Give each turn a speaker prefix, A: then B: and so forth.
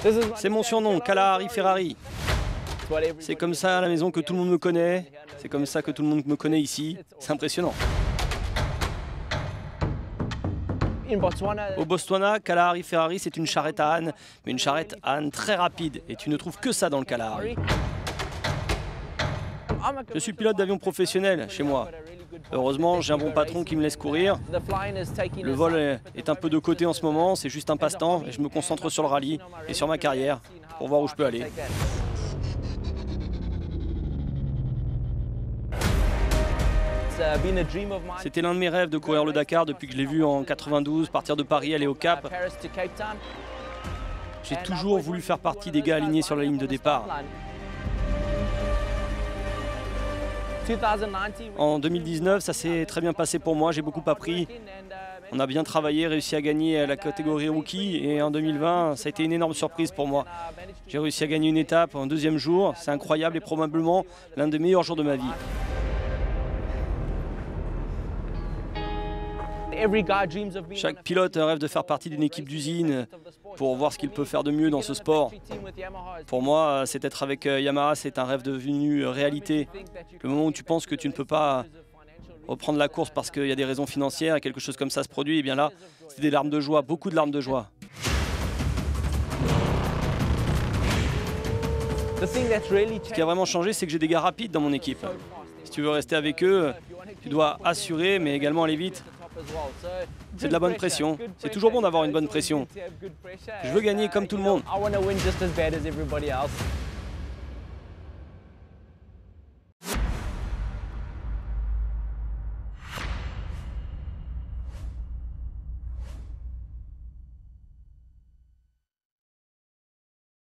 A: C'est mon surnom, Kalahari Ferrari. C'est comme ça à la maison que tout le monde me connaît. C'est comme ça que tout le monde me connaît ici. C'est impressionnant. Au Botswana, Kalahari Ferrari, c'est une charrette à âne, mais une charrette à âne très rapide. Et tu ne trouves que ça dans le Kalahari. Je suis pilote d'avion professionnel chez moi. Heureusement, j'ai un bon patron qui me laisse courir. Le vol est un peu de côté en ce moment, c'est juste un passe-temps et je me concentre sur le rallye et sur ma carrière pour voir où je peux aller. C'était l'un de mes rêves de courir le Dakar depuis que je l'ai vu en 92, partir de Paris, aller au Cap. J'ai toujours voulu faire partie des gars alignés sur la ligne de départ. En 2019, ça s'est très bien passé pour moi, j'ai beaucoup appris. On a bien travaillé, réussi à gagner la catégorie rookie et en 2020, ça a été une énorme surprise pour moi. J'ai réussi à gagner une étape en deuxième jour, c'est incroyable et probablement l'un des meilleurs jours de ma vie. Chaque pilote rêve de faire partie d'une équipe d'usine pour voir ce qu'il peut faire de mieux dans ce sport. Pour moi, c'est être avec Yamaha, c'est un rêve devenu réalité. Le moment où tu penses que tu ne peux pas reprendre la course parce qu'il y a des raisons financières et quelque chose comme ça se produit, et bien là, c'est des larmes de joie, beaucoup de larmes de joie. Ce qui a vraiment changé, c'est que j'ai des gars rapides dans mon équipe. Si tu veux rester avec eux, tu dois assurer, mais également aller vite. C'est de la bonne pression. C'est toujours bon d'avoir une bonne pression. Je veux gagner comme tout le monde.